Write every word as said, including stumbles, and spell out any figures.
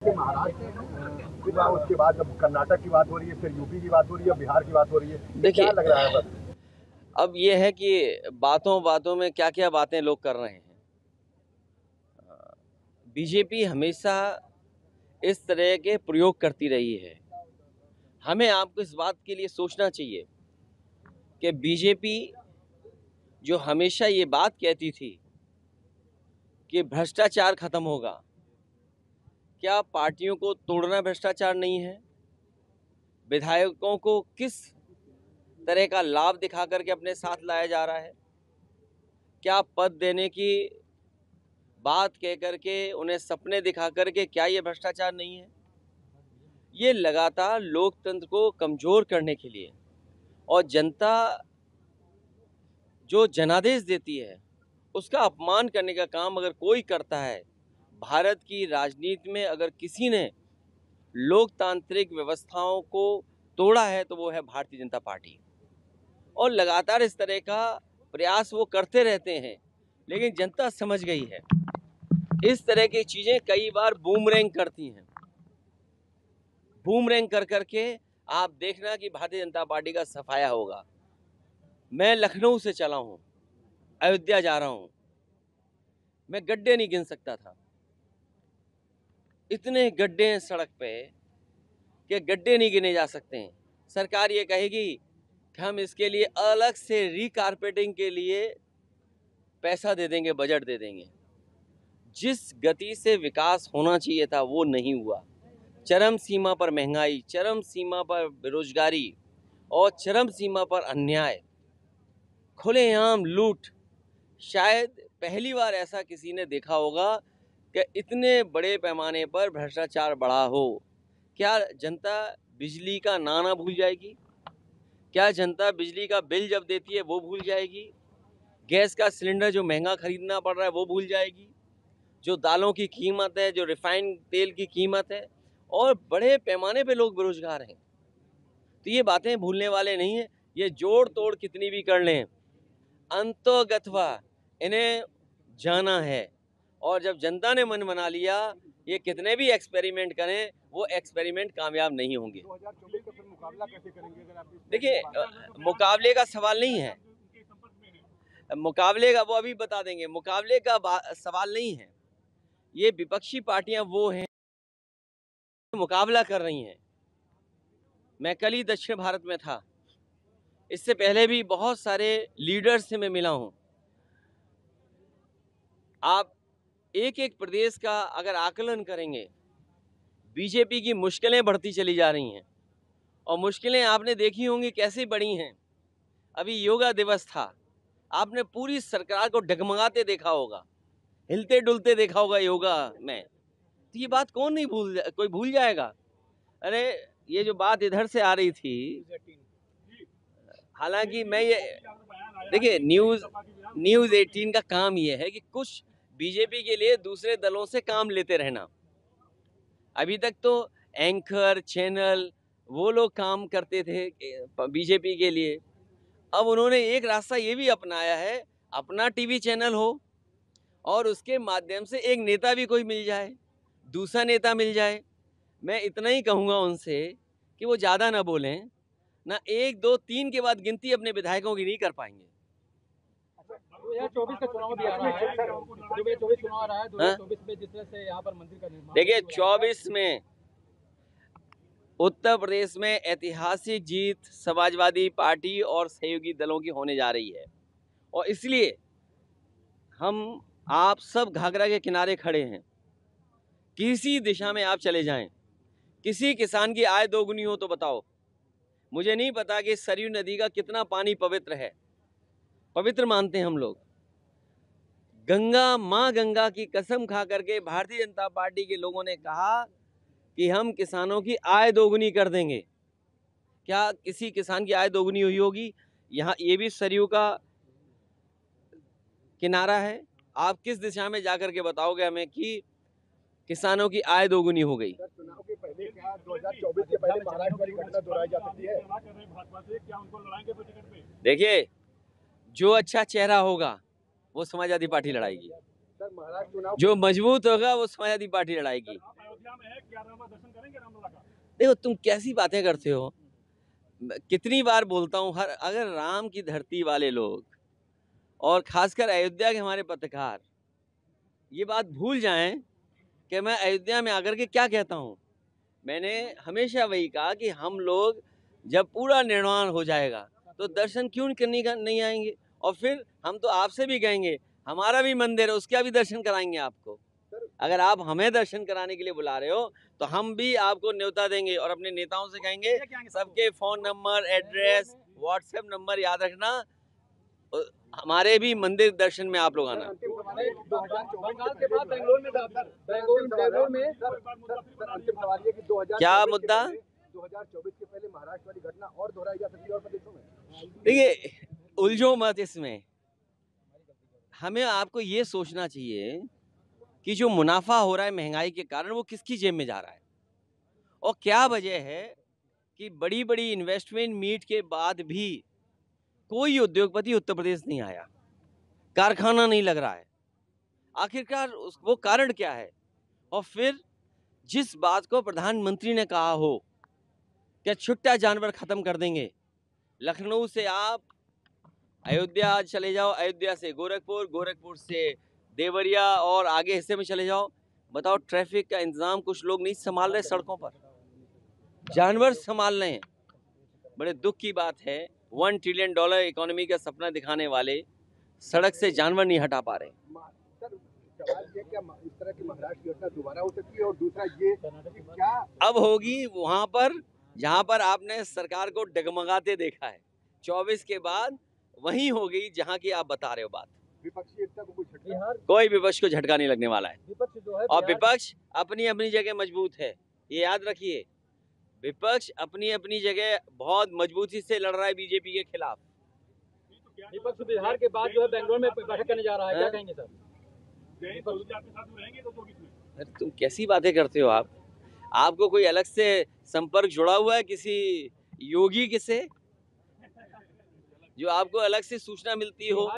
महाराष्ट्र फिर उसके बाद जब कर्नाटक की बात हो रही है, फिर यूपी की बात हो रही है, बिहार की बात हो रही है, देखिए क्या लग रहा है? बस अब ये है कि बातों बातों में क्या क्या बातें लोग कर रहे हैं। बीजेपी हमेशा इस तरह के प्रयोग करती रही है। हमें आपको इस बात के लिए सोचना चाहिए कि बीजेपी जो हमेशा ये बात कहती थी कि भ्रष्टाचार खत्म होगा, क्या पार्टियों को तोड़ना भ्रष्टाचार नहीं है? विधायकों को किस तरह का लाभ दिखा करके अपने साथ लाया जा रहा है? क्या पद देने की बात कह करके उन्हें सपने दिखा करके, क्या ये भ्रष्टाचार नहीं है? ये लगातार लोकतंत्र को कमजोर करने के लिए और जनता जो जनादेश देती है उसका अपमान करने का काम अगर कोई करता है, भारत की राजनीति में अगर किसी ने लोकतांत्रिक व्यवस्थाओं को तोड़ा है तो वो है भारतीय जनता पार्टी। और लगातार इस तरह का प्रयास वो करते रहते हैं, लेकिन जनता समझ गई है इस तरह की चीजें कई बार बूमरैंग करती हैं। बूमरैंग कर करके आप देखना कि भारतीय जनता पार्टी का सफाया होगा। मैं लखनऊ से चला हूं, अयोध्या जा रहा हूं, मैं गड्ढे नहीं गिन सकता था। इतने गड्ढे हैं सड़क पे कि गड्ढे नहीं गिने जा सकते हैं। सरकार ये कहेगी कि हम इसके लिए अलग से रीकारपेटिंग के लिए पैसा दे देंगे, बजट दे देंगे। जिस गति से विकास होना चाहिए था वो नहीं हुआ। चरम सीमा पर महंगाई, चरम सीमा पर बेरोजगारी और चरम सीमा पर अन्याय, खुलेआम लूट। शायद पहली बार ऐसा किसी ने देखा होगा कि इतने बड़े पैमाने पर भ्रष्टाचार बढ़ा हो। क्या जनता बिजली का नाना भूल जाएगी? क्या जनता बिजली का बिल जब देती है वो भूल जाएगी? गैस का सिलेंडर जो महंगा खरीदना पड़ रहा है वो भूल जाएगी? जो दालों की कीमत है, जो रिफाइंड तेल की कीमत है, और बड़े पैमाने पे लोग बेरोजगार हैं। तो ये बातें भूलने वाले नहीं है। ये जोड़ तोड़ कितनी भी कर लें, अंतोगत्वा इन्हें जाना है। और जब जनता ने मन बना लिया, ये कितने भी एक्सपेरिमेंट करें वो एक्सपेरिमेंट कामयाब नहीं होंगे। दो हज़ार चौबीस का फिर मुकाबला कैसे करेंगे? अगर आप देखिए, मुकाबले का सवाल नहीं है, मुकाबले का वो अभी बता देंगे। मुकाबले का सवाल नहीं है। ये विपक्षी पार्टियां वो हैं मुकाबला कर रही हैं। मैं कल ही दक्षिण भारत में था, इससे पहले भी बहुत सारे लीडर्स से मैं मिला हूं। आप एक एक प्रदेश का अगर आकलन करेंगे, बीजेपी की मुश्किलें बढ़ती चली जा रही हैं। और मुश्किलें आपने देखी होंगी कैसी बढ़ी हैं। अभी योगा दिवस था, आपने पूरी सरकार को डगमगाते देखा होगा, हिलते डुलते देखा होगा योगा में। तो ये बात कौन नहीं भूल, कोई भूल जाएगा? अरे ये जो बात इधर से आ रही थी, हालांकि मैं ये देखिए, न्यूज़ न्यूज़ अठारह का काम ये है कि कुछ बीजेपी के लिए दूसरे दलों से काम लेते रहना। अभी तक तो एंकर चैनल वो लोग काम करते थे बीजेपी के लिए। अब उन्होंने एक रास्ता ये भी अपनाया है, अपना टीवी चैनल हो और उसके माध्यम से एक नेता भी कोई मिल जाए, दूसरा नेता मिल जाए। मैं इतना ही कहूँगा उनसे कि वो ज़्यादा ना बोलें, ना एक दो तीन के बाद गिनती अपने विधायकों की नहीं कर पाएंगे। दो हज़ार चौबीस का चुनाव भी आ रहा है, दो हज़ार चौबीस चुनाव आ रहा है, दो हज़ार चौबीस में जिस तरह से यहाँ पर मंदिर का निर्माण, देखिए चौबीस में उत्तर प्रदेश में ऐतिहासिक जीत समाजवादी पार्टी और सहयोगी दलों की होने जा रही है। और इसलिए हम आप सब घाघरा के किनारे खड़े हैं। किसी दिशा में आप चले जाएं, किसी किसान की आय दोगुनी हो तो बताओ। मुझे नहीं पता कि सरयू नदी का कितना पानी पवित्र है, पवित्र मानते हैं हम लोग। गंगा माँ गंगा की कसम खा करके भारतीय जनता पार्टी के लोगों ने कहा कि हम किसानों की आय दोगुनी कर देंगे। क्या किसी किसान की आय दोगुनी हुई होगी? यहाँ ये भी सरयू का किनारा है। आप किस दिशा में जाकर के बताओगे हमें कि किसानों की आय दोगुनी हो गई? चुनाव के पहले क्या दो हज़ार चौबीस के पहले महाराष्ट्र वाली घटना दोहराई जा सकती है? देखिए, जो अच्छा चेहरा होगा वो समाजवादी पार्टी लड़ाएगी, जो मजबूत होगा वो समाजवादी पार्टी लड़ाएगी। अयोध्या में है, क्या राम दर्शन करेंगे रामलला का? देखो तुम कैसी बातें करते हो। कितनी बार बोलता हूँ, हर अगर राम की धरती वाले लोग और खासकर अयोध्या के हमारे पत्रकार ये बात भूल जाएं कि मैं अयोध्या में आकर के क्या कहता हूँ। मैंने हमेशा वही कहा कि हम लोग जब पूरा निर्माण हो जाएगा तो दर्शन क्यों करने का नहीं आएंगे, और फिर हम तो आपसे भी कहेंगे, हमारा भी मंदिर है उसका भी दर्शन कराएंगे आपको। अगर आप हमें दर्शन कराने के लिए बुला रहे हो तो हम भी आपको न्योता देंगे और अपने नेताओं से कहेंगे सबके phone number, address, WhatsApp number याद रखना, हमारे भी मंदिर दर्शन में आप लोग आना। बंगाल के बाद बेंगलोर में बेंगलोर में अंतिम सवाल ये कि दो हज़ार क्या मुद्दा दो हज़ार चौबीस के पहले महाराष्ट्र वाली घटना और दोहराई जा सकती है और प्रदेशों में? देखिए, उलझो मत इसमें। हमें आपको ये सोचना चाहिए कि जो मुनाफा हो रहा है महंगाई के कारण वो किसकी जेब में जा रहा है, और क्या वजह है कि बड़ी बड़ी इन्वेस्टमेंट मीट के बाद भी कोई उद्योगपति उत्तर प्रदेश नहीं आया, कारखाना नहीं लग रहा है। आखिरकार वो कारण क्या है? और फिर जिस बात को प्रधानमंत्री ने कहा हो कि छुट्टा जानवर खत्म कर देंगे, लखनऊ से आप अयोध्या चले जाओ, अयोध्या से गोरखपुर, गोरखपुर से देवरिया और आगे हिस्से में चले जाओ, बताओ ट्रैफिक का इंतजाम कुछ लोग नहीं संभाल रहे, सड़कों पर जानवर संभाल रहे हैं। बड़े दुख की बात है, वन ट्रिलियन डॉलर इकोनॉमी का सपना दिखाने वाले सड़क से जानवर नहीं हटा पा रहे। सर, सवाल ये क्या इस तरह की महाराष्ट्र घटना दोबारा हो सकती है? और दूसरा ये कि क्या अब होगी वहां पर जहां पर आपने सरकार को डगमगाते देखा है, चौबीस के बाद वहीं हो गई जहां की आप बता रहे हो बात। विपक्षी एकता को कोई झटका? बिहार कोई विपक्ष को झटका नहीं लगने वाला है, विपक्ष जो है और बिहार- विपक्ष अपनी अपनी जगह मजबूत है, ये याद रखिए। विपक्ष अपनी अपनी जगह बहुत मजबूती से लड़ रहा है बीजेपी के खिलाफ। विपक्ष बिहार के बाद जो है बेंगलोर में बैठक करने जा रहा है, क्या हाँ? कहेंगे सर? अरे तुम कैसी बातें करते हो आप? आपको कोई अलग से संपर्क जुड़ा हुआ है किसी योगी के से, जो आपको अलग से सूचना मिलती हो?